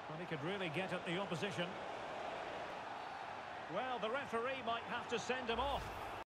Well, he could really get at the opposition. Well, the referee might have to send him off.